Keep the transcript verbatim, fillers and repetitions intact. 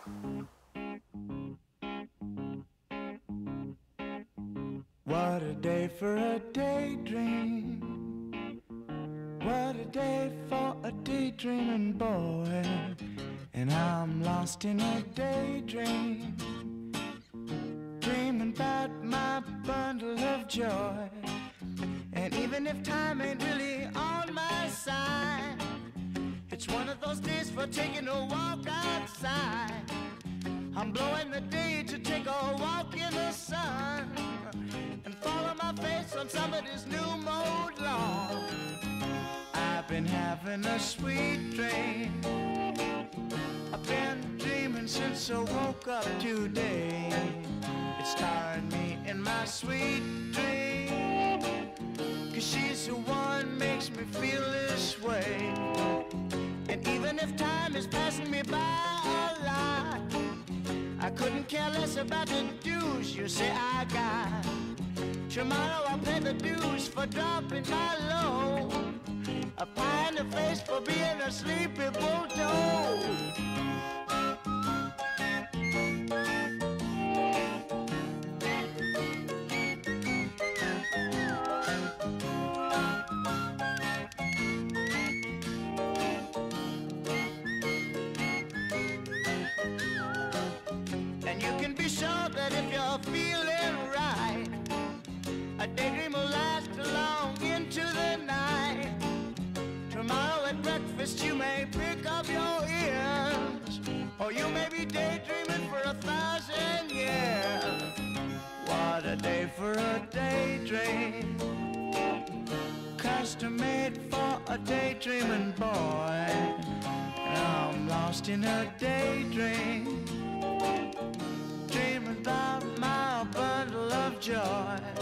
What a day for a daydream. What a day for a daydreaming boy. And I'm lost in a daydream, dreaming about my bundle of joy. And even if time ain't really on my side, it's one of those days for taking a walk outside. I'm blowing the day to take a walk in the sun and follow my face on somebody's new mode lawn. I've been having a sweet dream. I've been dreaming since I woke up today. It starred me in my sweet dream, 'cause she's the one makes me feel this way. And even if time is passing me by a lot, I couldn't care less about the dues you say I got. Tomorrow I'll pay the dues for dropping my load, a pie in the face for being a sleepy bulldog. And you can be sure that if you're feeling right, a daydream will last long into the night. Tomorrow at breakfast you may pick up your ears, or you may be daydreaming for a thousand years. What a day for a daydream, custom made for a daydreaming boy. And I'm lost in a daydream, dreaming about my bundle of joy.